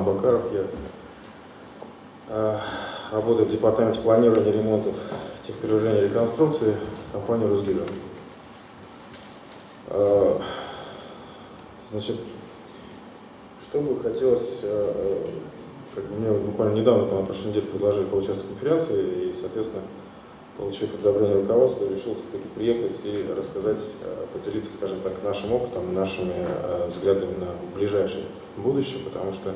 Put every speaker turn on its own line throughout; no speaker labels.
Роман Бакаров, я работаю в департаменте планирования, ремонтов, техперевожения и реконструкции компании «Русгидро». Значит, что бы хотелось, мне буквально недавно, на прошлой неделе, предложили поучаствовать в конференции, и, соответственно, получив одобрение руководства, решил все-таки приехать и рассказать, поделиться, скажем так, нашим опытом, нашими взглядами на ближайшее будущее, потому что,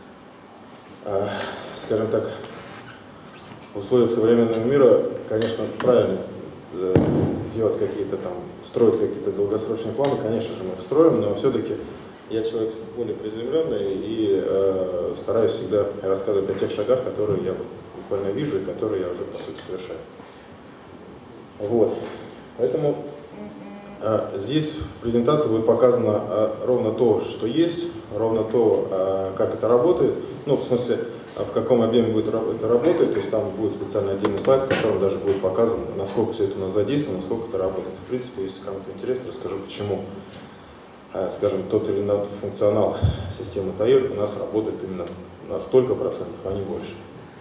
скажем так, в условиях современного мира, конечно, правильно делать какие-то там, строить какие-то долгосрочные планы, конечно же, мы их строим, но все-таки я человек более приземленный и стараюсь всегда рассказывать о тех шагах, которые я буквально вижу и которые я уже, по сути, совершаю. Вот. Поэтому здесь в презентации будет показано ровно то, что есть, ровно то, как это работает, ну, в смысле, в каком объеме будет это работать, то есть там будет специальный отдельный слайд, в котором даже будет показано, насколько все это у нас задействовано, насколько это работает. В принципе, если кому-то интересно, расскажу, почему, скажем, тот или иной функционал системы ТАИР у нас работает именно на столько процентов, а не больше.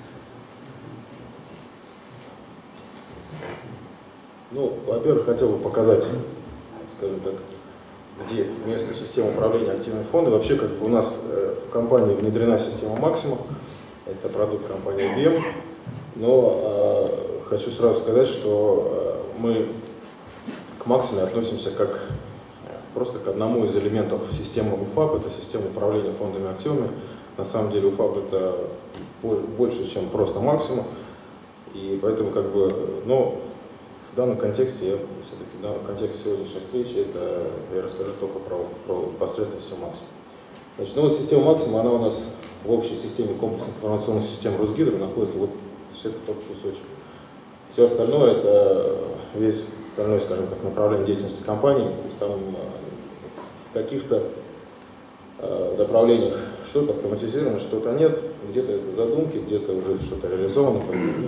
Ну, во-первых, хотел бы показать, скажем так, где местная система управления активными фондами. Вообще, как бы у нас в компании внедрена система Maximo, это продукт компании IBM, но хочу сразу сказать, что мы к Maximo относимся как просто к одному из элементов системы УФАП, это система управления фондовыми активами. На самом деле УФАП это больше, чем просто Maximo, и поэтому как бы, но в данном контексте, все-таки в данном контексте сегодняшней встречи, это я расскажу только про непосредственно систему Maximo. Значит, ну вот система Maximo, она у нас в общей системе комплексных информационных систем Русгидро находится вот этот тот кусочек. Все остальное это весь остальное, скажем так, направление деятельности компании. То есть там в каких-то направлениях что-то автоматизировано, что-то нет, где-то это задумки, где-то уже что-то реализовано.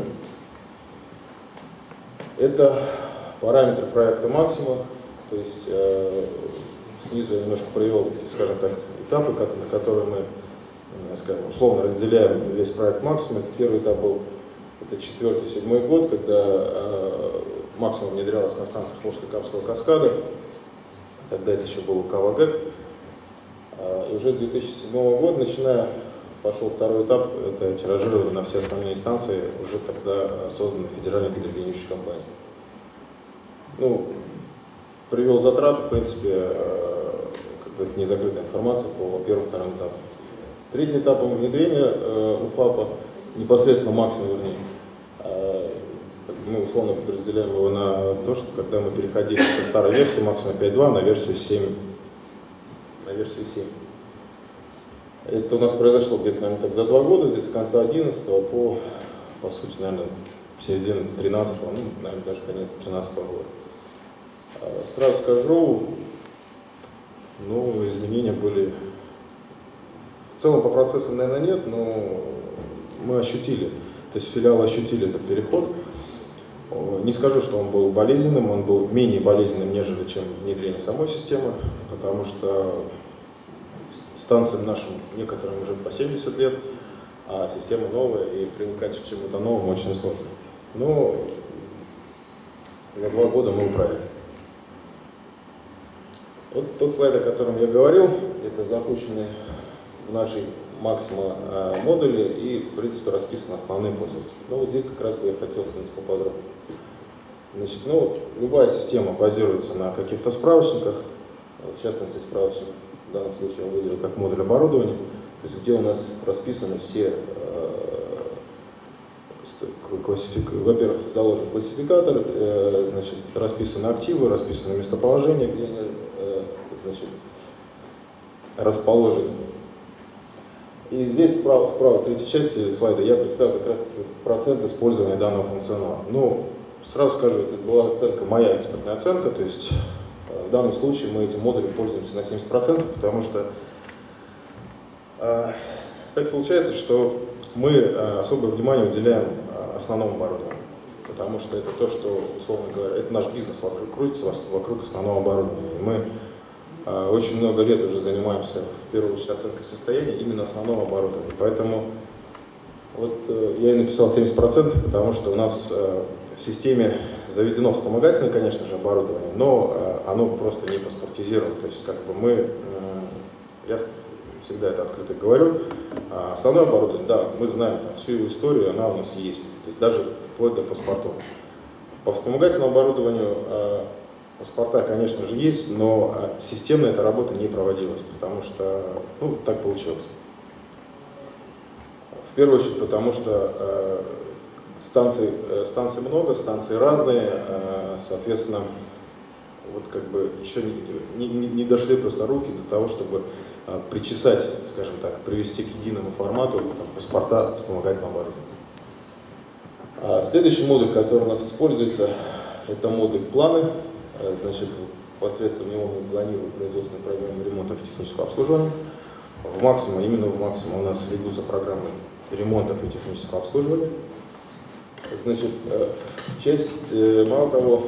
Это параметры проекта Maximo, то есть снизу я немножко привел, скажем так, этапы, на которые мы, скажем, условно разделяем весь проект Maximo. Первый этап был, это 4-7 год, когда Maximo внедрялась на станциях Волжско-Капского каскада, тогда это еще был КВГ. И уже с 2007 года, начиная, пошел второй этап, это тиражирование на все остальные станции, уже тогда создана Федеральная гидрогеническая компания. Ну, привел затраты, в принципе, как бы это не закрытая информация по первому и второму этапу. Третий этап внедрения УФАПа, непосредственно Maximo, вернее, мы условно подразделяем его на то, что когда мы переходили со старой версии Maximo 5.2 на версию 7. Это у нас произошло где-то, наверное, так за 2 года, здесь с конца 11 по сути, наверное, середина 13, ну, наверное, даже конец 13 года. Сразу скажу, ну, изменения были, в целом по процессам, наверное, нет, но мы ощутили, то есть филиалы ощутили этот переход. Не скажу, что он был болезненным, он был менее болезненным, нежели чем внедрение самой системы, потому что станциям нашим некоторым уже по 70 лет, а система новая, и привыкать к чему-то новому очень сложно. Но за 2 года мы управились. Вот тот слайд, о котором я говорил, это запущенный в нашей Maximo модуле и, в принципе, расписаны основные пользователи. Ну вот здесь как раз бы я хотел снять поподробнее. Значит, ну, любая система базируется на каких-то справочниках, в частности, справочник в данном случае я выделил как модуль оборудования, то есть где у нас расписаны все, во-первых, заложен классификатор, значит, расписаны активы, расписаны местоположение, где они, значит, расположены. И здесь вправо в третьей части слайда я представил как раз процент использования данного функционала. Ну, сразу скажу, это была оценка, моя экспертная оценка, то есть в данном случае мы этим модулем пользуемся на 70%, потому что так получается, что мы особое внимание уделяем основному оборудованию, потому что это то, что, условно говоря, это наш бизнес крутится вокруг основного оборудования. И мы очень много лет уже занимаемся, в первую очередь, оценкой состояния именно основного оборудования. Поэтому вот я и написал 70%, потому что у нас в системе заведено вспомогательное, конечно же, оборудование, но оно просто не паспортизировано. То есть, как бы я всегда это открыто говорю, основное оборудование, да, мы знаем там, всю его историю, она у нас есть, то есть, даже вплоть до паспортов. По вспомогательному оборудованию паспорта, конечно же, есть, но системно эта работа не проводилась, потому что, ну, так получилось. В первую очередь, потому что станций много, станции разные, соответственно, вот как бы еще не дошли просто руки до того, чтобы причесать, скажем так, привести к единому формату там, паспорта вспомогательного оборудования. Следующий модуль, который у нас используется, это модуль планы. Значит, посредством него мы планируем производственную программу ремонтов и технического обслуживания. Именно в Максима у нас ведутся программы ремонтов и технического обслуживания. Значит, мало того,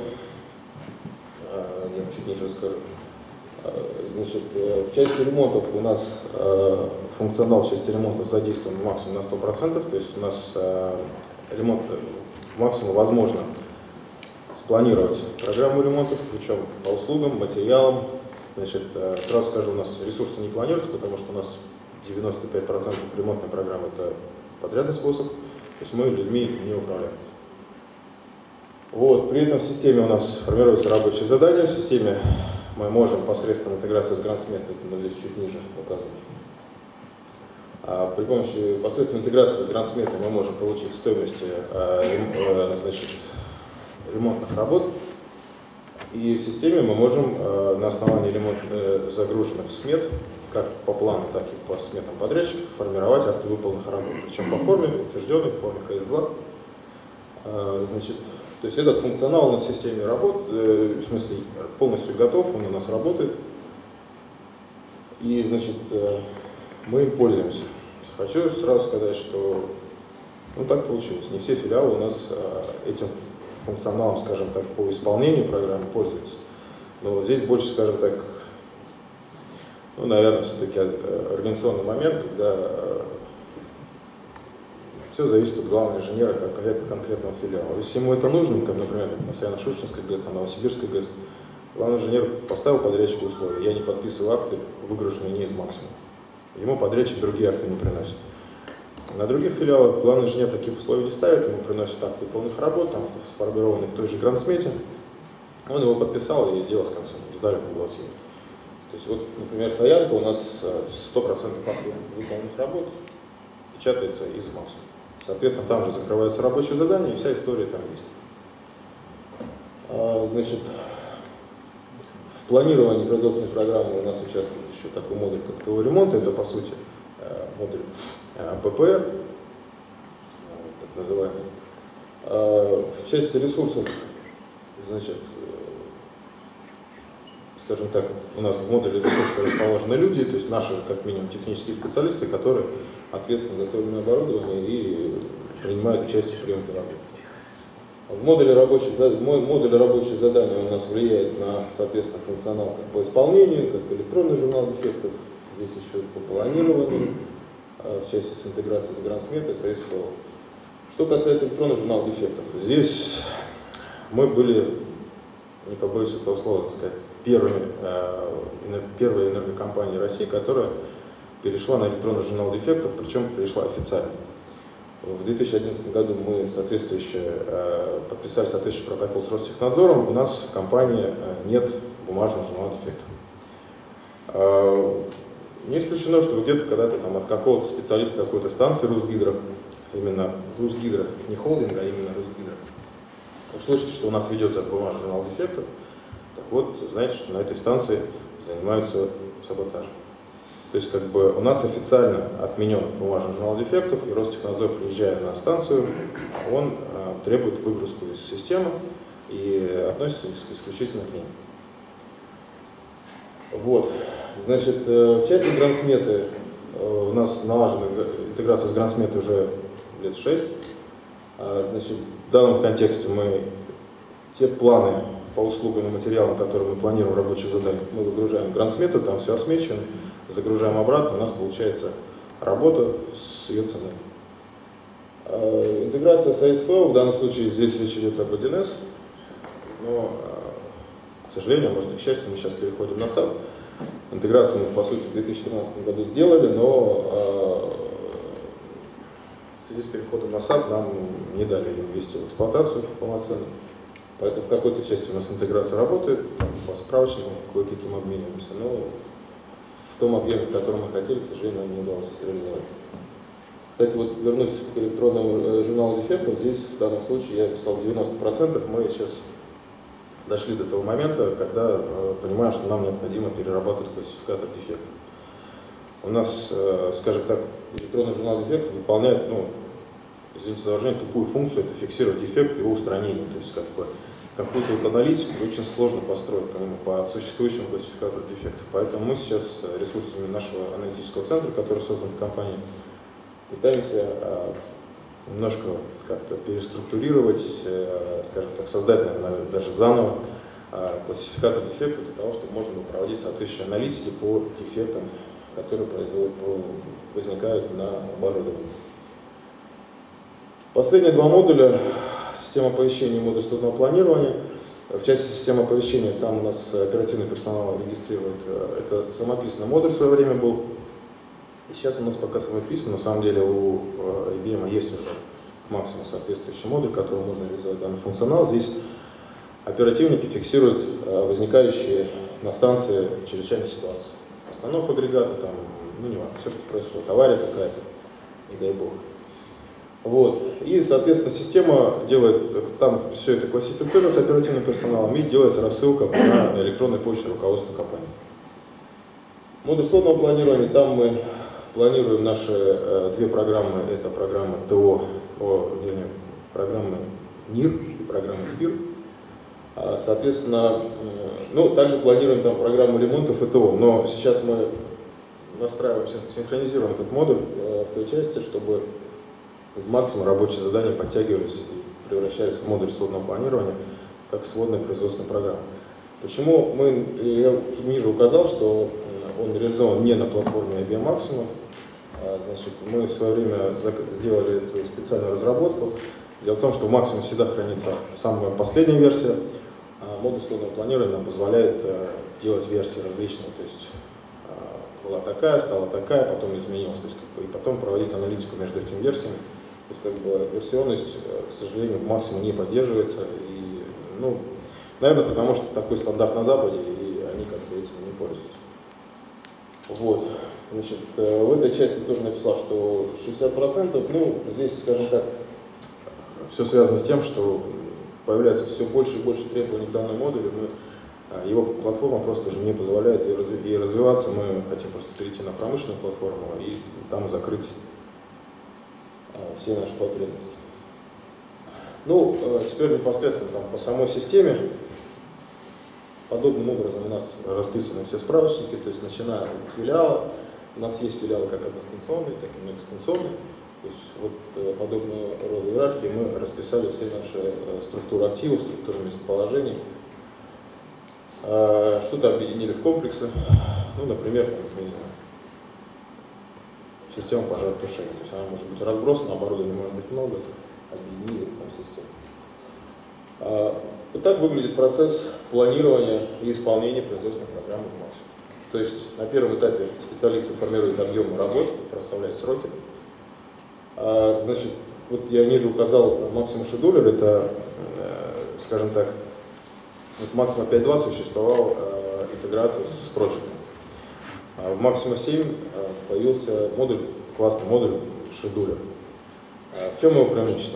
я чуть ниже расскажу. Значит, в части ремонтов у нас функционал в части ремонтов задействован в Максиме на 100%, то есть у нас ремонт в Максиме возможно спланировать программу ремонтов, причем по услугам, материалам. Значит, сразу скажу, у нас ресурсы не планируются, потому что у нас 95% ремонтной программы это подрядный способ, то есть мы людьми не управляем. Вот, при этом в системе у нас формируются рабочие задания, в системе мы можем посредством интеграции с GrantSmet, это мы здесь чуть ниже указываем, при помощи посредством интеграции с GrantSmet мы можем получить стоимости значит, ремонтных работ, и в системе мы можем на основании загруженных смет, как по плану, так и по сметам подрядчиков, формировать акты выполненных работ, причем по форме утвержденной, по форме КС-2. Значит, то есть этот функционал у нас в системе работает, в смысле полностью готов, он у нас работает, и значит, мы им пользуемся. Хочу сразу сказать, что ну, так получилось, не все филиалы у нас этим функционалом, скажем так, по исполнению программы пользуются. Но вот здесь больше, скажем так, ну, наверное, все-таки организационный момент, когда все зависит от главного инженера конкретного филиала. Если ему это нужно, как, например, на Саяно-Шушенской ГЭС, на Новосибирской ГЭС, главный инженер поставил подрядчику условия, я не подписываю акты, выгруженные не из Максима. Ему подрядчик другие акты не приносит. На других филиалах главный инженер таких условий не ставит, ему приносит акты выполненных работ, там сформированные в той же GrantSmet. Он его подписал и дело с концом, сдали в бухгалтерию. То есть вот, например, Саянка у нас 100% актов выполненных работ печатается из Максима. Соответственно, там же закрываются рабочие задания, и вся история там есть. Значит, в планировании производственной программы у нас участвует еще такой модуль, как ТО ремонт. Это, по сути, модуль ПП, так называемый. В части ресурсов, значит, скажем так, у нас в модуле ресурсов расположены люди, то есть наши, как минимум, технические специалисты, которые ответственны за то или иное оборудование и принимают участие в приеме работы. В модуле рабочих заданий у нас влияет на, соответственно, функционал как по исполнению, как электронный журнал дефектов, здесь еще по планированию, в части с интеграцией с GrantSmet и с СФО. Что касается электронного журнала дефектов, здесь мы были, не побоюсь этого слова сказать, первой энергокомпанией России, которая перешла на электронный журнал дефектов, причем перешла официально. В 2011 году мы подписали соответствующий протокол с Ростехнадзором. У нас в компании нет бумажного журнала дефектов. Не исключено, что где-то когда-то там от какого-то специалиста какой-то станции Русгидро, именно Русгидро, не холдинга, а именно Русгидро, услышите, что у нас ведется бумажный журнал дефектов, так вот, знаете, что на этой станции занимаются саботажем. То есть, как бы, у нас официально отменен бумажный журнал дефектов, и Ростехнадзор, приезжая на станцию, он требует выгрузку из системы и относится исключительно к ней. Вот. Значит, в части GrantSmet у нас налажена интеграция с GrantSmet уже лет 6. Значит, в данном контексте мы те планы, по услугам и материалам, которые мы планируем, рабочие задания, мы выгружаем гранд-смету, там все осмечено, загружаем обратно, у нас получается работа с ее ценой. Интеграция с ASFL, в данном случае здесь речь идет об 1С, но, к сожалению, может и к счастью, мы сейчас переходим на SAP. Интеграцию мы, по сути, в 2013 году сделали, но в связи с переходом на SAP нам не дали ввести в эксплуатацию полноценно. Поэтому в какой-то части у нас интеграция работает, там, по справочникам кое-каким обмениваемся, но в том объеме, в котором мы хотели, к сожалению, нам не удалось реализовать. Кстати, вот вернусь к электронному журналу дефектов, здесь в данном случае я писал 90%, мы сейчас дошли до того момента, когда понимаем, что нам необходимо перерабатывать классификатор дефектов. У нас, скажем так, электронный журнал дефектов выполняет, ну, извините за выражение, тупую функцию, это фиксировать дефект и его устранение. То есть какую-то вот аналитику очень сложно построить по существующему классификатору дефектов. Поэтому мы сейчас ресурсами нашего аналитического центра, который создан в компании, пытаемся немножко как-то переструктурировать, скажем так, создать, наверное, даже заново классификатор дефектов для того, чтобы можно было проводить соответствующие аналитики по дефектам, которые возникают на оборудовании. Последние два модуля — система оповещения и модуль сложного планирования. В части системы оповещения там у нас оперативный персонал регистрирует. Это самописный модуль в свое время был. И сейчас у нас пока самописный, на самом деле у IBM есть уже к максимуму соответствующий модуль, который можно реализовать данный функционал. Здесь оперативники фиксируют возникающие на станции чрезвычайные ситуации. Остановка агрегата, там, ну не важно, все, что происходит, авария какая-то, не дай бог. Вот. И, соответственно, система делает, там все это классифицируется оперативным персоналом и делается рассылка на электронной почте руководства компании. Модуль сложного планирования, там мы планируем наши две программы, это программа ТО, вернее, программы НИР и программа ТПИР. Соответственно, ну, также планируем там программу ремонтов и ТО, но сейчас мы настраиваем, синхронизируем этот модуль в той части, чтобы из максимума рабочие задания подтягивались и превращались в модуль сводного планирования как сводная производственная программа. Почему я ниже указал, что он реализован не на платформе IBM Maximo. Значит, мы в свое время сделали эту специальную разработку. Дело в том, что в Maximo всегда хранится самая последняя версия, а модуль сводного планирования нам позволяет делать версии различные. То есть была такая, стала такая, потом изменилась, то есть, и потом проводить аналитику между этими версиями. То есть версионность, к сожалению, в Maximo не поддерживается. И, ну, наверное, потому что такой стандарт на Западе, и они как бы этим не пользуются. Вот. Значит, в этой части тоже написал, что 60%, ну, здесь, скажем так, все связано с тем, что появляется все больше и больше требований к данному модулю. Его платформа просто уже не позволяет ей развиваться. Мы хотим просто перейти на промышленную платформу и там закрыть все наши потребности. Ну, теперь непосредственно там, по самой системе. Подобным образом у нас расписаны все справочники, то есть начиная от филиала. У нас есть филиалы как одностанционные, так и многостанционные. То есть вот подобную рода иерархии мы расписали все наши структуры активов, структуры местоположений. Что-то объединили в комплексы. Ну, например, не знаю, система пожаротушения. То есть она может быть разбросана, оборудования может быть много, объединили там систему. Вот так выглядит процесс планирования и исполнения производственной программы в Maximo. То есть на первом этапе специалисты формируют объемы работ, проставляют сроки. Значит, вот я ниже указал Maximo Scheduler, это, скажем так, в Maximo 5.2 существовала интеграция с проектом. В Maximo 7 появился модуль, классный модуль Scheduler. В чем его преимущество?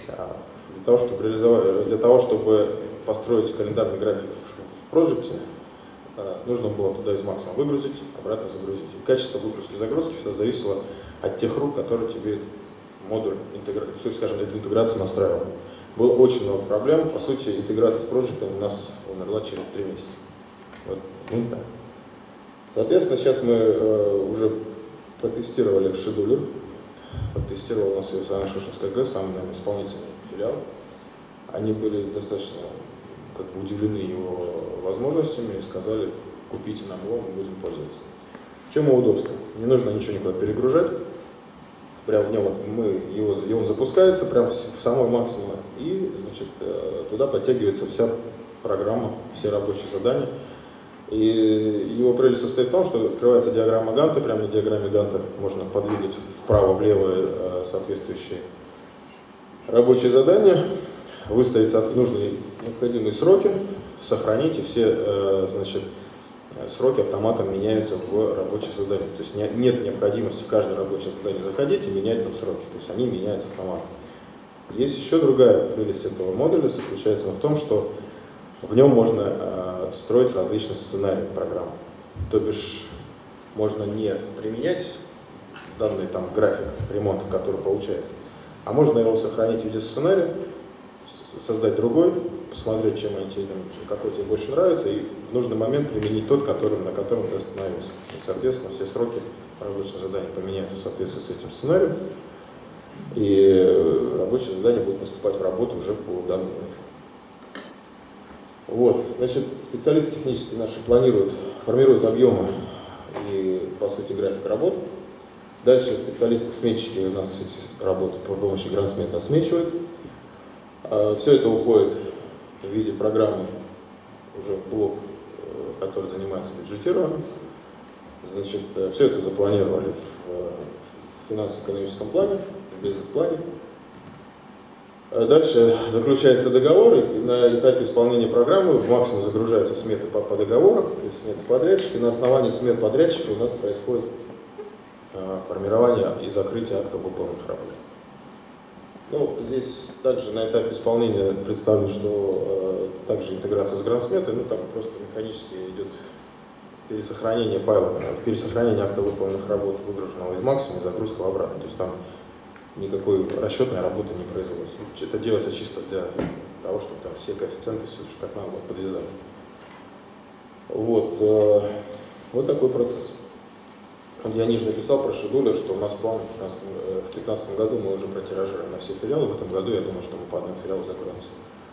Для того, чтобы построить календарный график в проекте, нужно было туда из Maximo выгрузить, обратно загрузить. И качество выгрузки-загрузки всегда зависело от тех рук, которые тебе модуль, скажем, эту интеграцию настраивал. Было очень много проблем. По сути, интеграция с проектом у нас умерла через 3 месяца. Вот, ну, так. Соответственно, сейчас мы уже протестировали Scheduler. Подтестировал у нас его Шушинская ГЭС, самый, наверное, исполнительный филиал. Они были достаточно как бы удивлены его возможностями и сказали, купите нам его, мы будем пользоваться. В чем его удобство? Не нужно ничего никуда перегружать. Прямо в нем и он запускается прямо в самой максимум, и значит, туда подтягивается вся программа, все рабочие задания. И его прелесть состоит в том, что открывается диаграмма Ганта, прямо на диаграмме Ганта можно подвигать вправо-влево соответствующие рабочие задания, выставить нужные необходимые сроки, сохранить, и все значит, сроки автоматом меняются в рабочие задания. То есть нет необходимости в каждое рабочее задание заходить и менять там сроки. То есть они меняются автоматом. Есть еще другая прелесть этого модуля, заключается в том, что в нем можно строить различные сценарии программы. То бишь можно не применять данный там график ремонта, который получается, а можно его сохранить в виде сценария, создать другой, посмотреть, какой тебе больше нравится, и в нужный момент применить тот, на котором ты остановился. И, соответственно, все сроки рабочего задания поменяются в соответствии с этим сценарием, и рабочее задание будет поступать в работу уже по данному. Вот, значит, специалисты технические наши формируют объемы и, по сути, график работ. Дальше специалисты-сметчики у нас работают по помощи гранд-смета, смечивают. Все это уходит в виде программы уже в блок, который занимается бюджетированием. Значит, все это запланировали в финансово-экономическом плане, в бизнес-плане. Дальше заключается договор, и на этапе исполнения программы в максимум загружаются сметы по договору, то есть сметы подрядчика, и на основании смет подрядчика у нас происходит формирование и закрытие актов выполненных работ. Ну, здесь также на этапе исполнения представлено, что также интеграция с гранд-сметой, там просто механически идет пересохранение файлов, пересохранение акта выполненных работ, выгруженного из максимума, и загрузка в обратно. То есть там никакой расчетной работы не производится. Это делается чисто для того, чтобы там все коэффициенты все как надо подвязать. Вот такой процесс. Я ниже написал про шедулер, что у нас план в 2015 году мы уже протиражируем на все филиалы. В этом году я думаю, что мы по одному филиалу закроемся.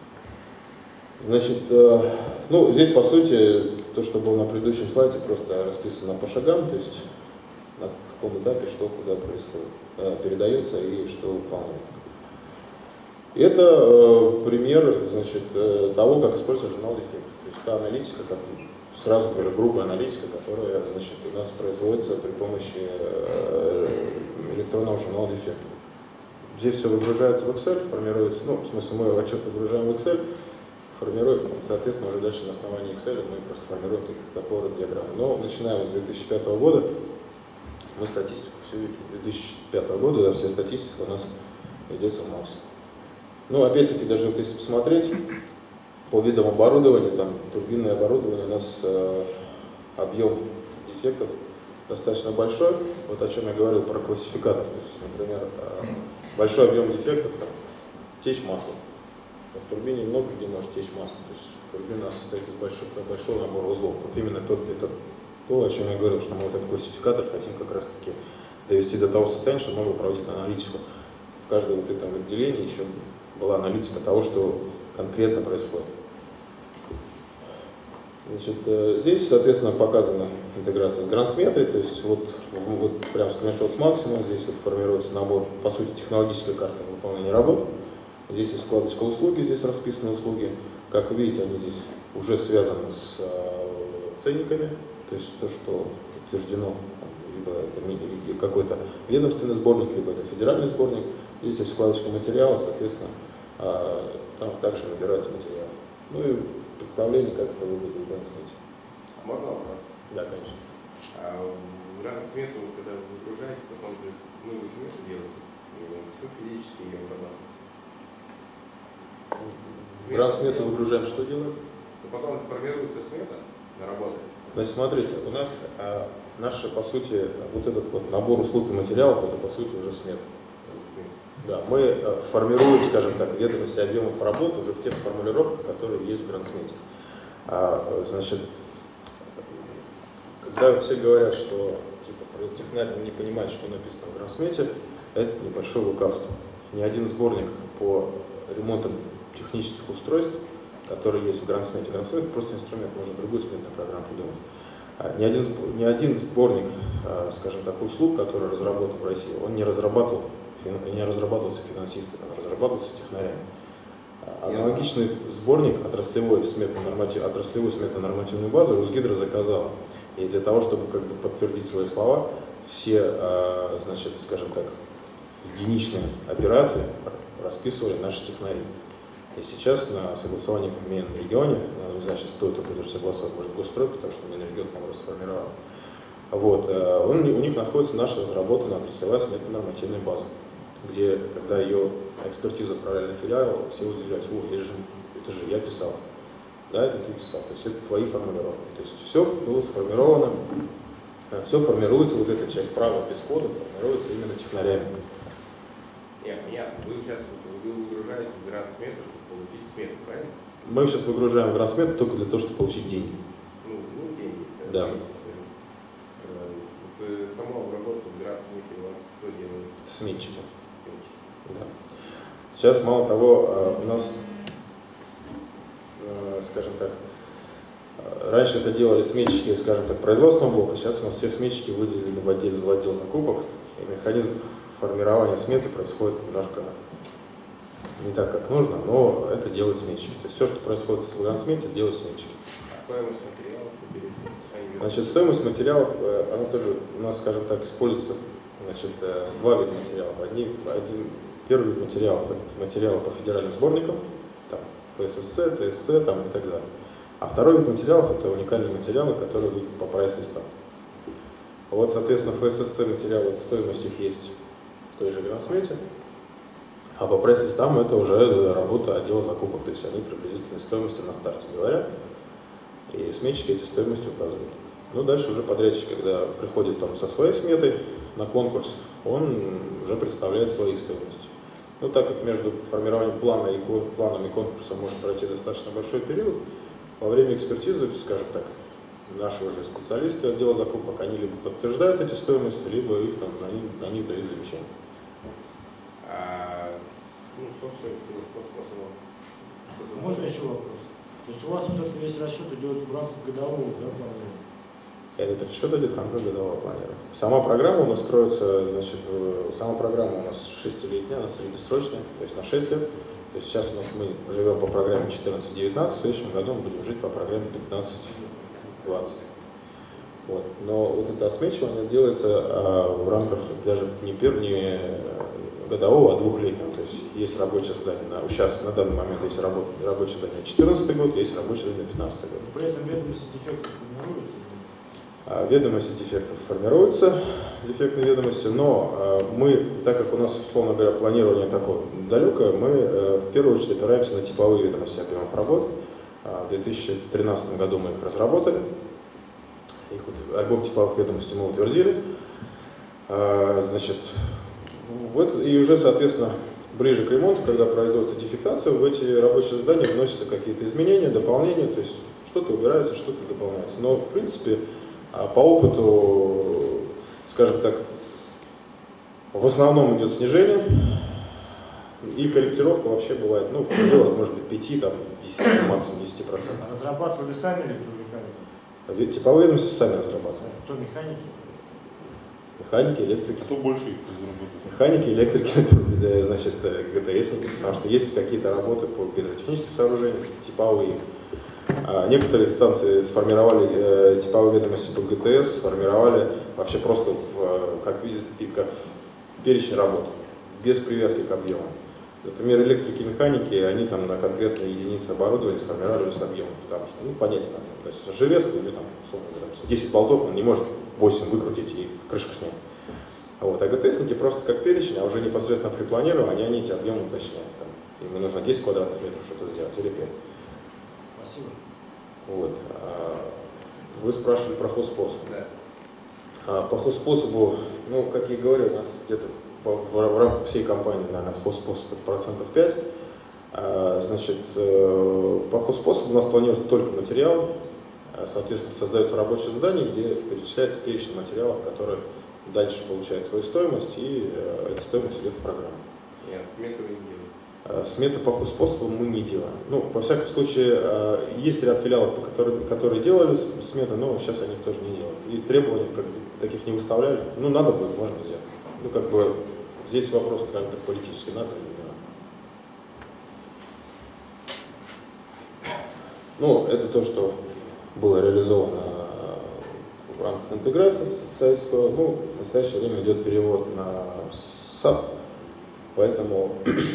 Значит, здесь по сути то, что было на предыдущем слайде, просто расписано по шагам, то есть на каком этапе что куда происходит, передается и что выполняется. И это пример, значит, того, как используется журнал дефектов. То есть та аналитика, сразу говорю, грубая аналитика, которая, значит, у нас производится при помощи электронного журнала дефектов. Здесь все выгружается в Excel, формируется, в смысле мы отчет выгружаем в Excel, формируем, соответственно, уже дальше на основании Excel мы просто формируем такого рода диаграммы. Но начинаем с 2005 года, мы статистику всю 2005 года, да, вся статистика у нас ведется в Макс. Опять-таки, даже вот если посмотреть, по видам оборудования, там турбинное оборудование, у нас объем дефектов достаточно большой. Вот о чем я говорил про классификатор. То есть, например, большой объем дефектов, течь масла. В турбине много где может течь масло. То есть турбина состоит из большого набора узлов. Вот именно то, о чем я говорил, что мы вот этот классификатор хотим как раз таки довести до того состояния, что можем проводить аналитику. В каждом вот этом отделении еще была аналитика того, что конкретно происходит. Значит, здесь, соответственно, показана интеграция с гранд-сметой, то есть вот прям скриншот с максимум, здесь вот формируется набор, по сути, технологической карты выполнения работ. Здесь есть вкладочка услуги, здесь расписаны услуги. Как вы видите, они здесь уже связаны с ценниками, то есть то, что утверждено, либо это какой-то ведомственный сборник, либо это федеральный сборник. Здесь есть вкладочка материала, соответственно, там также набирается материал. И представление, как это выглядит в гранд-смете.
Можно вопрос?
Да, конечно.
В гранд-смету, когда вы выгружаете, посмотрите, вы смету делаете, что физически ее обрабатываете?
В гранд-смету выгружаем, что делаем?
Потом формируется смета на работу.
Значит, смотрите, у нас наша, по сути, вот этот вот набор услуг и материалов, это, по сути, уже смета. Да, мы формируем, скажем так, ведомости объемов работ уже в тех формулировках, которые есть в гранд-смете. Значит, когда все говорят, что технарь не понимает, что написано в гранд-смете, это небольшое лукавство. Ни один сборник по ремонту технических устройств, который есть в Грандсмете. Грандсмет — просто инструмент, можно другую сметную программу придумать. Ни один сборник, скажем так, услуг, который разработан в России, он не разрабатывался финансистами, он разрабатывался технарями. Аналогичный сборник отраслевой сметно-нормативной базы Русгидро заказал. И для того, чтобы как бы подтвердить свои слова, все, значит, скажем так, единичные операции расписывали наши технари. И сейчас на согласовании в Минрегионе, не знаю, сейчас кто это будет согласовать, может, Госстрой, потому что Минрегион, по-моему, расформировал. Вот, у них находится наша разработанная отраслевая сметно-нормативная база, где, когда ее экспертизу отправляли на филиал, все удивлялись: о, это же я писал. Да, это ты писал, то есть это твои формулировки. То есть все было сформировано, все формируется, вот эта часть правил без кода формируется именно технарями.
Нет, понятно. Вы сейчас выгружаете в Грандсмету, чтобы получить смету, правильно?
Мы сейчас выгружаем в Грандсмет только для того, чтобы получить деньги.
Ну деньги.
Да.
Саму обработку в Грандсмете у вас кто делает?
Сметчики. Да. Сейчас, мало того, у нас, скажем так, раньше это делали сметчики, скажем так, производственного блока, сейчас у нас все сметчики выделены в отдел закупок, и механизм формирования сметы происходит немножко не так, как нужно, но это делают сметчики. То есть все, что происходит в Грандсмете, делают сметчики.
А стоимость материалов?
Значит, стоимость материалов, она тоже у нас, скажем так, используется, значит, два вида материалов. Первый вид материалов — это материалы по федеральным сборникам, там, ФСС, ТСС там, и так далее. А второй вид материалов — это уникальные материалы, которые идут по прайс-листам. Вот, соответственно, ФСС материалы, стоимость их есть в той же Грандсмете, а по прайс-листам это уже работа отдела закупок, то есть они приблизительные стоимости на старте говорят, и сметчики эти стоимости указывают. Ну, дальше уже подрядчик, когда приходит там со своей сметой на конкурс, он уже представляет свои стоимости. Ну, так как между формированием планом и конкурсом может пройти достаточно большой период, во время экспертизы, скажем так, наши уже специалисты отдела закупок, они либо подтверждают эти стоимости, либо их, там, на них дают замечания.
Собственно, по способу.
Можно еще вопрос? То есть у вас вот этот весь расчет идет в рамках годового, да, планирования?
Этот расчет идет в рамках годового планирования. Сама программа у нас строится, значит, сама программа у нас 6-летняя, она среднесрочная, то есть на 6 лет. То есть сейчас у нас мы живем по программе 14-19, в следующем году мы будем жить по программе 15-20. Вот. Но вот это осмечивание делается в рамках даже не годового, а 2-летнего. То есть есть рабочее задание, сейчас на данный момент есть рабочее задание на 2014 год, есть рабочее задание на 2015 год.
При этом ведомости дефектов формируются?
Ведомости дефектов формируются, дефектные ведомости, но мы, так как у нас, условно говоря, планирование такое далекое, мы в первую очередь опираемся на типовые ведомости объемов работ. В 2013 году мы их разработали, альбом типовых ведомостей мы утвердили. Значит, и уже, соответственно, ближе к ремонту, когда производится дефектация, в эти рабочие задания вносятся какие-то изменения, дополнения, то есть что-то убирается, что-то дополняется. Но, в принципе, по опыту, скажем так, в основном идет снижение, и корректировка вообще бывает, ну, в пределах, может быть, 5, там, 10, максимум 10%.
Разрабатывали сами или кто механики?
Типовые ведомости сами разрабатывают.
Кто механики?
Механики, электрики.
Кто больше их разработает?
Механики, электрики, значит, ГТСники, потому что есть какие-то работы по гидротехническим сооружениям, типовые. Некоторые станции сформировали типовые ведомости по ГТС, сформировали вообще просто как перечень работ, без привязки к объему. Например, электрики и механики, они там на конкретные единицы оборудования сформировали уже с объемом, потому что, ну, понятно, то есть железка, или там, условно говоря, 10 болтов, он не может 8 выкрутить и крышку снять. Вот. А ГТСники просто как перечень, а уже непосредственно при планировании они эти объемы уточняют. Там, им нужно 10 квадратных метров что-то сделать, или 5.
Спасибо.
Вот. Вы спрашивали про хозспособ.
Да.
По хозспособу, ну, как я и говорил, у нас где-то в рамках всей компании, наверное, хозспособ 5%. Значит, по хозспособу у нас планируется только материал, соответственно, создается рабочее задание, где перечисляется перечень материалов, которые дальше получают свою стоимость, и эта стоимость идет в программу.
Нет, смету вы не делаете.
Сметы по хозспособам мы не делаем. Ну, во всяком случае, есть ряд филиалов, которые делали сметы, но сейчас они их тоже не делают. И требований как бы таких не выставляли. Ну, надо будет, можно сделать. Ну, как бы, здесь вопрос, как бы, политический, надо или не надо. Ну, это то, что было реализовано в рамках интеграции с АСФ. Ну, в настоящее время идет перевод на САП, поэтому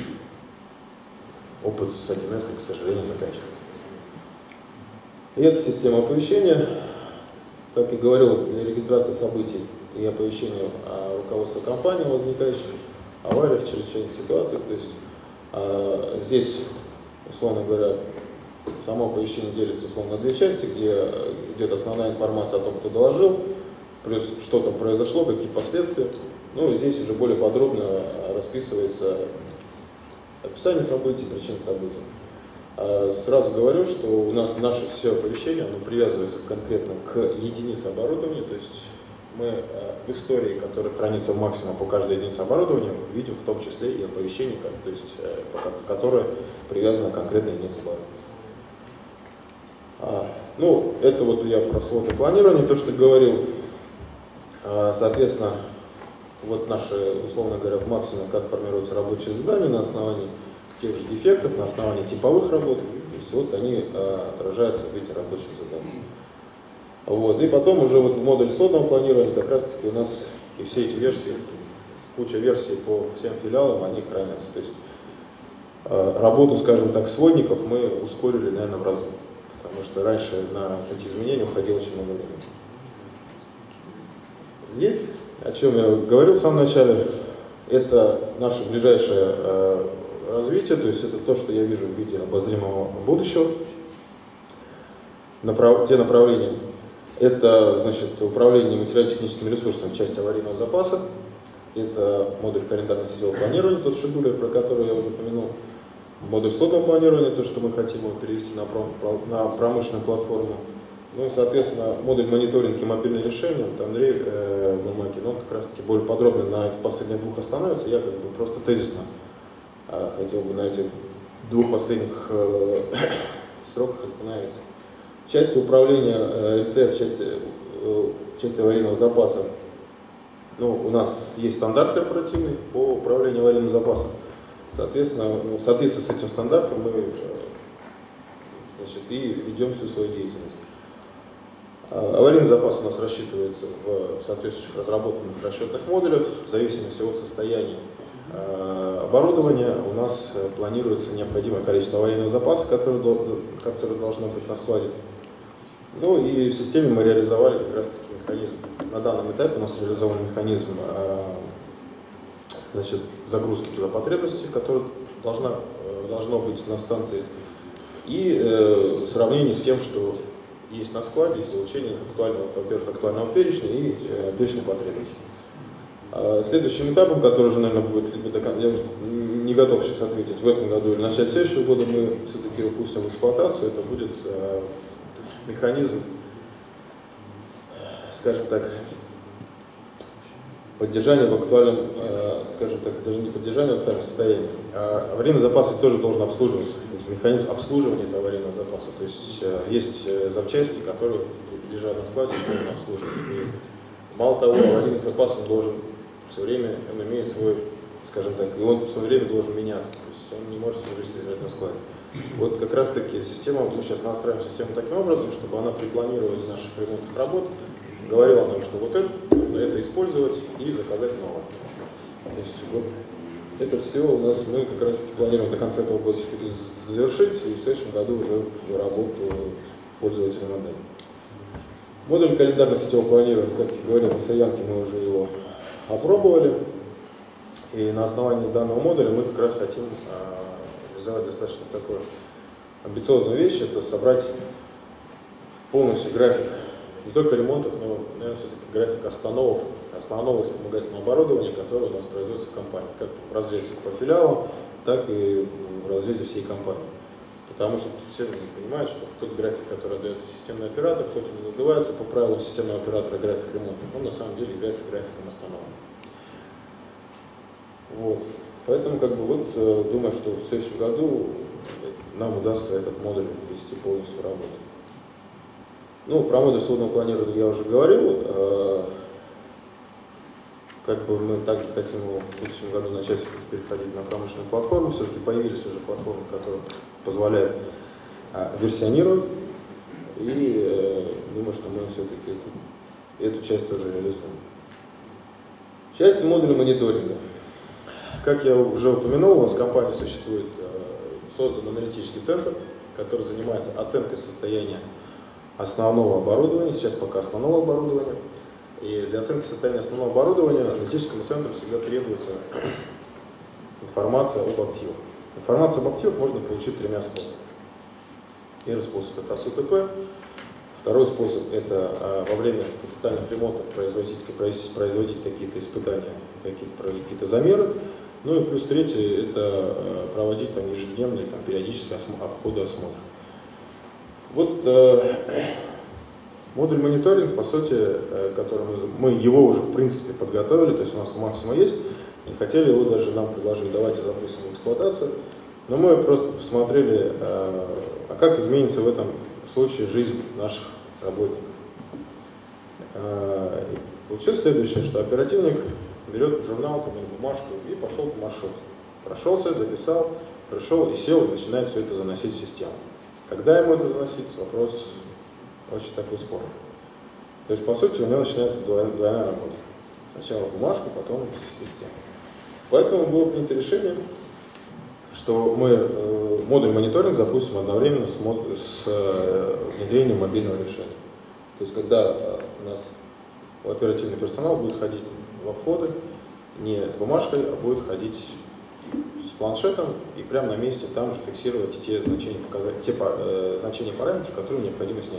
опыт с 1С, к сожалению, заканчивается. И эта система оповещения, как и говорил, для регистрации событий и оповещения руководства компании о возникающих авариях, чрезвычайных ситуациях. То есть здесь, условно говоря, само оповещение делится условно на две части, где идет основная информация о том, кто доложил, плюс что там произошло, какие последствия. Ну и здесь уже более подробно расписывается описание событий, причин событий. Сразу говорю, что у нас наше все оповещение, оно привязывается конкретно к единице оборудования, то есть мы в истории, которая хранится в максимум по каждой единице оборудования, видим в том числе и оповещение, то есть, которое привязано к конкретной единице оборудования. Ну, это вот я про свод и планирование, то, что говорил. Соответственно, вот наши, условно говоря, в максимум, как формируются рабочие задания на основании тех же дефектов, на основании типовых работ. То есть вот они отражаются в виде рабочих заданий. Вот. И потом уже вот в модуле сводного планирования как раз таки у нас и все эти версии, куча версий по всем филиалам, они хранятся. То есть работу, скажем так, сводников мы ускорили, наверное, в разы. Потому что раньше на эти изменения уходило очень много времени. Здесь, о чем я говорил в самом начале, это наше ближайшее развитие, то есть это то, что я вижу в виде обозримого будущего. Те направления, это, значит, управление материально-техническими ресурсами в части аварийного запаса, это модуль календарно-сетевого планирования, тот шедулер, про который я уже упомянул, модуль сводного планирования, то, что мы хотим его перевести на промышленную платформу. Ну и, соответственно, модуль мониторинга и мобильные решения, вот Андрей Мамакин, он как раз таки более подробно на последних двух остановится. Я как бы просто тезисно хотел бы на этих двух последних строках остановиться. В части управления РТ, в части аварийного запаса, ну, у нас есть стандарты оперативные по управлению аварийным запасом. Соответственно, в соответствии с этим стандартом мы, значит, и ведем всю свою деятельность. Аварийный запас у нас рассчитывается в соответствующих разработанных расчетных модулях. В зависимости от состояния оборудования у нас планируется необходимое количество аварийного запаса, которое должно быть на складе. Ну и в системе мы реализовали как раз таки механизм. На данном этапе у нас реализован механизм, значит, загрузки туда потребностей, которая должно быть на станции, и сравнение с тем, что есть на складе, и получение актуального, во-первых, актуального перечня и перечня потребностей. Следующим этапом, который уже, наверное, будет, я уже не готов сейчас ответить, в этом году или в начале следующего года мы все-таки его пустим в эксплуатацию, это будет механизм, скажем так, поддержания в актуальном, скажем так, даже не поддержания в актуальном состоянии. Аварийный запас тоже должен обслуживаться. Механизм обслуживания этого аварийного запаса. То есть есть запчасти, которые лежат на складе и нужно обслуживать. И мало того, аварийный запас он должен все время, он имеет свой, скажем так, и он все время должен меняться. То есть он не может всю жизнь лежать на складе. Вот как раз таки система, мы сейчас настраиваем систему таким образом, чтобы она при планировании наших ремонтных работ говорила нам, что вот это нужно это использовать и заказать новое. То есть вот это все у нас мы как раз планируем до конца этого года завершить и в следующем году уже в работу пользователя модели. Модуль календарно-сетевого планирования, как говорил на Саянке, мы уже его опробовали. И на основании данного модуля мы как раз хотим реализовать достаточно такую амбициозную вещь, это собрать полностью график не только ремонтов, но, наверное, все-таки график основного вспомогательного оборудования, которое у нас производится в компании, как в разрезе по филиалам, так и в разрезе всей компании. Потому что все понимают, что тот график, который дается системный оператор, хоть он и называется по правилам системного оператора график ремонта, он на самом деле является графиком основного. Вот. Поэтому как бы вот думаю, что в следующем году нам удастся этот модуль ввести полностью в работу. Ну, про модуль сводного планирования я уже говорил. Как бы мы также хотим в следующем году начать переходить на промышленную платформу. Все-таки появились уже платформы, которые позволяют версионировать. И думаю, что мы все-таки эту часть тоже реализуем. Часть модуля мониторинга. Как я уже упомянул, у нас в компании существует создан аналитический центр, который занимается оценкой состояния основного оборудования, сейчас пока основного оборудования. И для оценки состояния основного оборудования аналитическому центру всегда требуется информация об активах. Информацию об активах можно получить тремя способами. Первый способ – это СУТП. Второй способ – это во время капитальных ремонтов производить какие-то испытания, проводить какие-то замеры. Ну и плюс третий – это проводить там ежедневные, периодические обходы осмотра. Вот модуль мониторинг, по сути, который мы его уже в принципе подготовили, то есть у нас у Максима есть, и хотели его даже нам предложить, давайте запустим в эксплуатацию. Но мы просто посмотрели, а как изменится в этом случае жизнь наших работников. Получилось следующее, что оперативник берет журнал, бумажку и пошел по маршруту. Прошелся, записал, пришел и сел, и начинает все это заносить в систему. Когда ему это заносить, вопрос очень такой спорный. То есть, по сути, у него начинается двойная работа. Сначала бумажку, потом систему. Поэтому было принято решение, что мы модуль мониторинг запустим одновременно с внедрением мобильного решения. То есть, когда у нас оперативный персонал будет ходить в обходы не с бумажкой, а будет ходить с планшетом и прямо на месте там же фиксировать те значения, значения параметров, которые необходимо снять.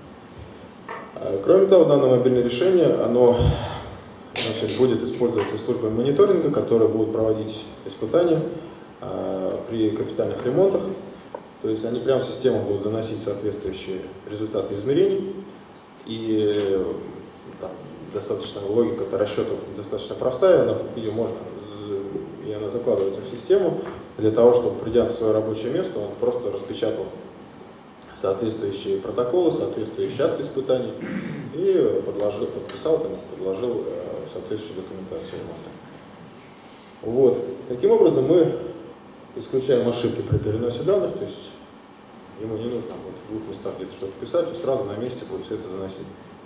Кроме того, данное мобильное решение, оно будет использоваться службами мониторинга, которые будут проводить испытания при капитальных ремонтах. То есть они прямо в систему будут заносить соответствующие результаты измерений. И там, достаточно логика расчетов достаточно простая, она закладывается в систему для того, чтобы, придя на свое рабочее место, он просто распечатал соответствующие протоколы, соответствующие акты испытаний и подписал, подложил соответствующую документацию ремонта. Вот. Таким образом мы исключаем ошибки при переносе данных, то есть ему не нужно будет в двух местах где-то что-то писать, и сразу на месте будет все это заносить.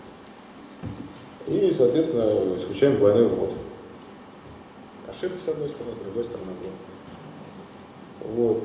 И, соответственно, исключаем двойной ввод. Ошибки с одной стороны, с другой стороны ввод. Вот.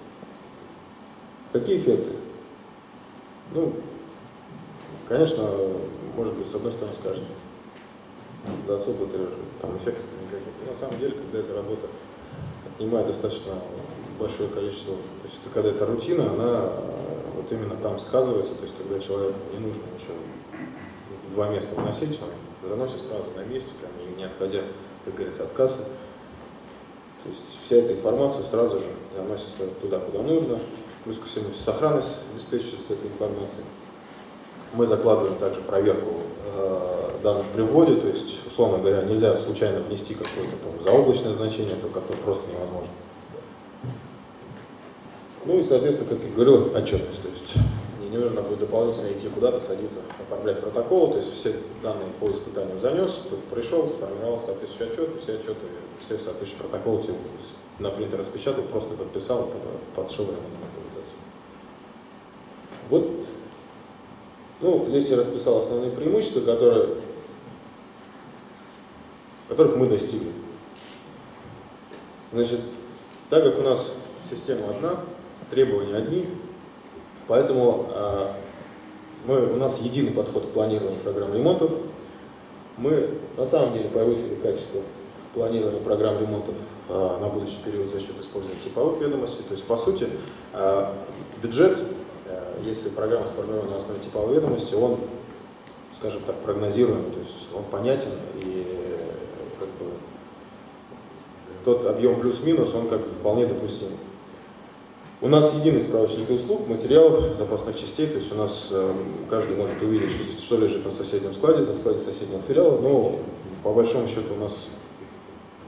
Какие эффекты? Ну, конечно, может быть, с одной стороны скажете, да особо там эффектов никаких. Но на самом деле, когда эта работа отнимает достаточно большое количество, то есть когда эта рутина, она вот именно там сказывается, то есть когда человеку не нужно ничего в два места вносить, он заносит сразу на месте, прям не отходя, как говорится, от кассы. То есть вся эта информация сразу же заносится туда, куда нужно. Плюс ко всему сохранность обеспечивается этой информацией. Мы закладываем также проверку данных при вводе, то есть, условно говоря, нельзя случайно внести какое-то заоблачное значение, которое просто невозможно. Ну и, соответственно, как я говорил, отчетность. То есть мне не нужно будет дополнительно идти куда-то, садиться, оформлять протоколы, то есть все данные по испытаниям занес, пришел, сформировал соответствующий отчет, все отчеты, все соответствующие протоколы тебе на принтер распечатал, просто подписал, подшел ремонт. Вот, ну, здесь я расписал основные преимущества, которых мы достигли. Значит, так как у нас система одна, требования одни, поэтому у нас единый подход к планированию программ ремонтов. Мы на самом деле повысили качество планирования программ ремонтов на будущий период за счет использования типовых ведомостей. То есть, по сути, бюджет, если программа сформирована на основе типовой ведомости, он, скажем так, прогнозируемый, то есть он понятен, и как бы тот объем плюс-минус, он как бы вполне допустим. У нас единый справочник услуг, материалов, запасных частей, то есть у нас каждый может увидеть, что лежит на соседнем складе, на складе соседнего филиала, но по большому счету у нас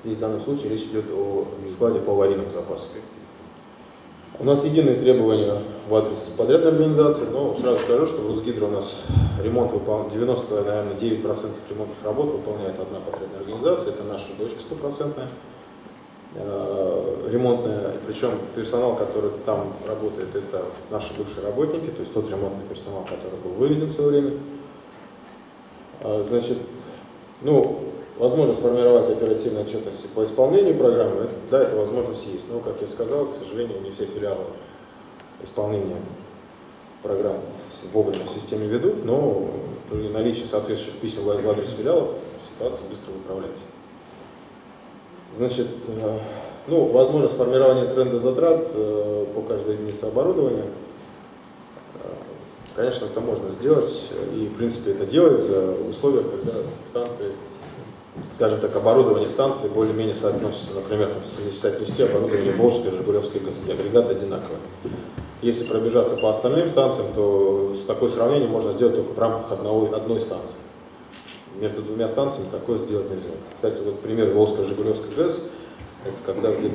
Здесь в данном случае речь идет о складе по аварийному запасу. У нас единые требования в адрес подрядной организации, но сразу скажу, что в Русгидро у нас ремонт выполняет 99% ремонтных работ выполняет одна подрядная организация, это наша дочка стопроцентная, ремонтная, причем персонал, который там работает, это наши бывшие работники, то есть тот ремонтный персонал, который был выведен в свое время. Значит, ну, возможно сформировать оперативные отчетности по исполнению программы, да, эта возможность есть, но, как я сказал, к сожалению, не все филиалы исполнения программ вовремя в системе ведут, но при наличии соответствующих писем в адрес филиалов ситуация быстро выправляется. Значит, ну, возможность формирования тренда затрат по каждой единице оборудования. Конечно, это можно сделать, и в принципе это делается в условиях, когда станции, скажем так, оборудование станции более-менее соотносится. Например, если соотнести оборудование Волжской и Жигулевской ГЭС, где агрегаты одинаковые. Если пробежаться по остальным станциям, то с такое сравнение можно сделать только в рамках одной станции. Между двумя станциями такое сделать нельзя. Кстати, вот пример Волжско-Жигулевской ГЭС, это когда в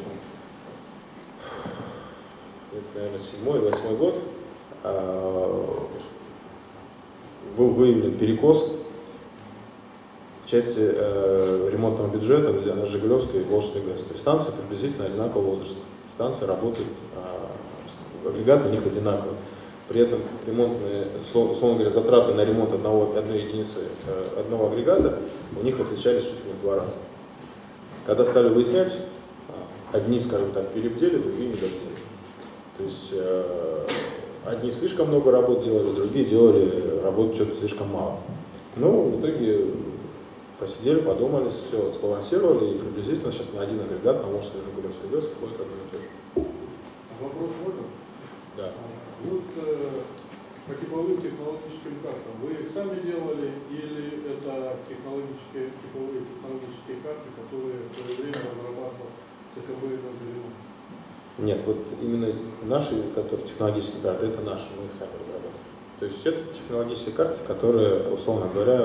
2007-2008 год был выявлен перекос в части ремонтного бюджета на Жигулевской и Волжской ГЭС. То есть станции приблизительно одинакового возраста. Станции работают, агрегаты у них одинаковые. При этом ремонтные, условно говоря, затраты на ремонт одной единицы одного агрегата у них отличались чуть ли не в 2 раза. Когда стали выяснять, одни, скажем так, перебдели, другие не добдели. То есть одни слишком много работ делали, другие делали работу что-то слишком мало. Но в итоге посидели, подумали, все сбалансировали, и приблизительно сейчас на один агрегат на Волжской и Жигулевской ГЭС входит одно и то же.
Вопрос можно?
Да.
Вот по типовым технологическим картам вы их сами делали или это типовые технологические карты, которые в свое время разрабатывал ЦКБ и Ноздрина?
Нет, вот именно наши, которые технологические карты, это наши, мы их сами разрабатываем. То есть это технологические карты, которые, условно говоря,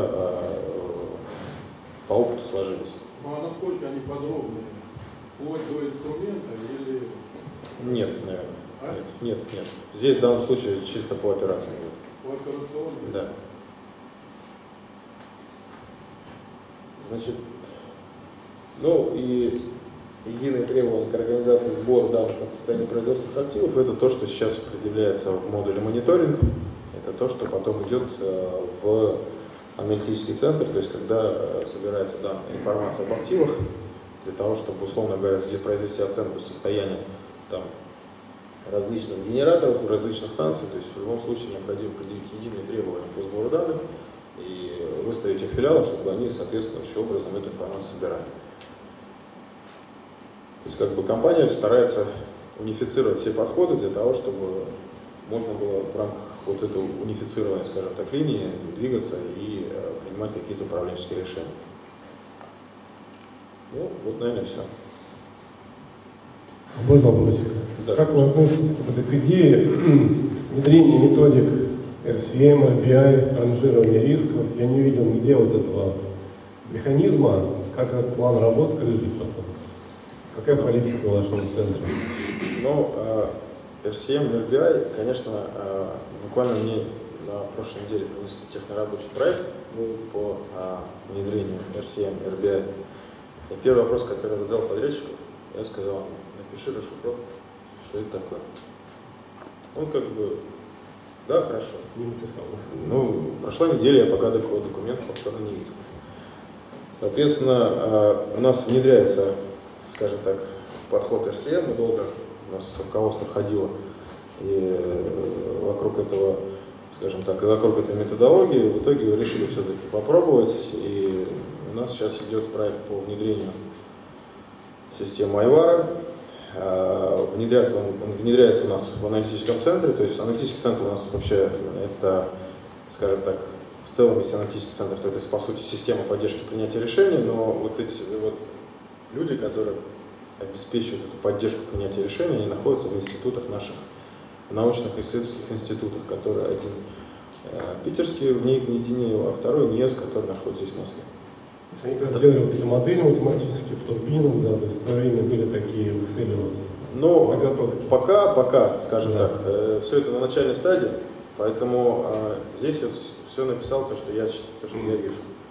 по опыту сложились.
Ну а насколько они подробные? Вплоть до инструмента или...
Нет, наверное.
А?
Нет. Здесь в данном случае чисто по операции.
По операционным?
Да. Значит, ну и единые требования к организации сбора данных на состояние производственных активов, это то, что сейчас предъявляется в модуле мониторинг, это то, что потом идет в аналитический центр, то есть когда собирается информация об активах, для того, чтобы, условно говоря, произвести оценку состояния там, различных генераторов, различных станций, то есть в любом случае необходимо предъявить единые требования по сбору данных и выставить их филиалам, чтобы они соответствующим образом эту информацию собирали. То есть как бы компания старается унифицировать все подходы для того, чтобы можно было в рамках вот этой унифицированной, скажем так, линии двигаться и принимать какие-то управленческие решения. Ну, вот, наверное, все.
Можно вопросик?
Да.
Как вы относитесь к идее внедрения методик RCM, BI, ранжирования рисков? Я не видел нигде вот этого механизма, как этот план работ крыжит потом. Какая политика в вашем центре?
Ну, RCM, RBI, конечно, буквально мне на прошлой неделе принесли технорабочий проект по внедрению RCM, RBI. И первый вопрос, который я задал подрядчику, я сказал: напиши расшифровку, что это такое. Он как бы, да, хорошо.
Не написал.
Ну, прошла неделя, я пока такого документа повторно не видел. Соответственно, у нас внедряется, скажем так, подход RCM, мы долго, у нас руководство ходило и вокруг этого, скажем так, и вокруг этой методологии. В итоге мы решили все-таки попробовать, и у нас сейчас идет проект по внедрению системы Айвара. Внедряется у нас в аналитическом центре, то есть аналитический центр у нас вообще это, скажем так, в целом, если аналитический центр, то это по сути система поддержки принятия решений, но вот эти вот люди, которые обеспечивают эту поддержку принятия решений, они находятся в институтах наших, в научных исследовательских институтах, которые один питерский в НИИ Гнединеева, а второй НИЭС, который находится здесь в Москве.
Они когда делали вот эти модели математические в турбинах, да, то есть в то время были такие в Excel у вас
Но
заготовки.
пока, скажем
Да.
так, все это на начальной стадии, поэтому здесь я все написал, то, что я вижу.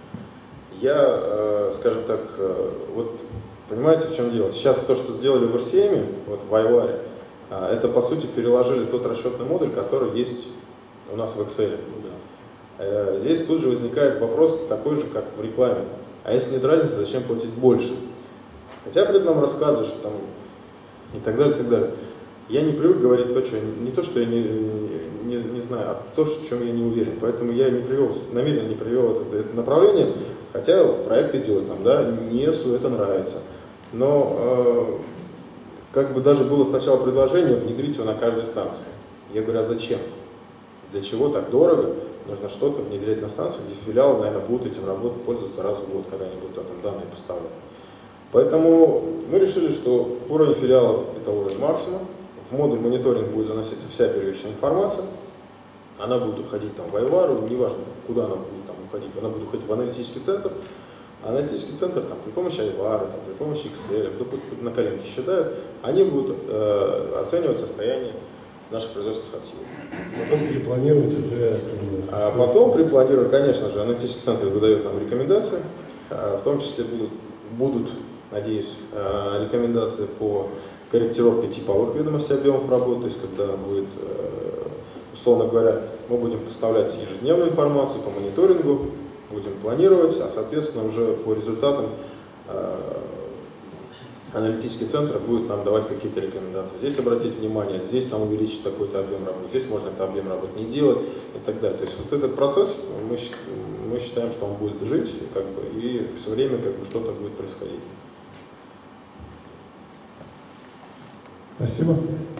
Я, скажем так, вот понимаете, в чем дело? Сейчас то, что сделали в RCM, вот в iWire, это по сути переложили тот расчетный модуль, который есть у нас в Excel. Здесь тут же возникает вопрос такой же, как в рекламе. А если нет разницы, зачем платить больше? Хотя при этом нам рассказывают, что там и так далее, и так далее. Я не привык говорить то, что не то, что я не знаю, а то, в чем я не уверен. Поэтому я намеренно не привел это направление, хотя проект идет, там, да, НИЭСу это нравится. Но как бы даже было сначала предложение внедрить его на каждой станции. Я говорю, а зачем? Для чего так дорого? Нужно что-то внедрять на станции, где филиалы, наверное, будут этим работать, пользоваться раз в год, когда они будут там данные поставлять. Поэтому мы решили, что уровень филиалов – это уровень максимум. В модуль мониторинг будет заноситься вся первичная информация. Она будет уходить там в iWire, неважно, куда она будет там уходить. Она будет уходить в аналитический центр. А аналитический центр там, при помощи iWire, там, при помощи Excel, на коленке считают, они будут оценивать состояние наших производственных активов.
Потом перепланировать уже.
А потом перепланировать, конечно же, аналитический центр выдает нам рекомендации, в том числе будут, надеюсь, рекомендации по корректировке типовых ведомостей объемов работы, то есть когда будет, условно говоря, мы будем поставлять ежедневную информацию по мониторингу, будем планировать, а соответственно уже по результатам аналитический центр будет нам давать какие-то рекомендации. Здесь обратить внимание, здесь там увеличить такой-то объем работы, здесь можно этот объем работы не делать и так далее. То есть вот этот процесс, мы считаем, что он будет жить как бы, и все время как бы, что-то будет происходить.
Спасибо.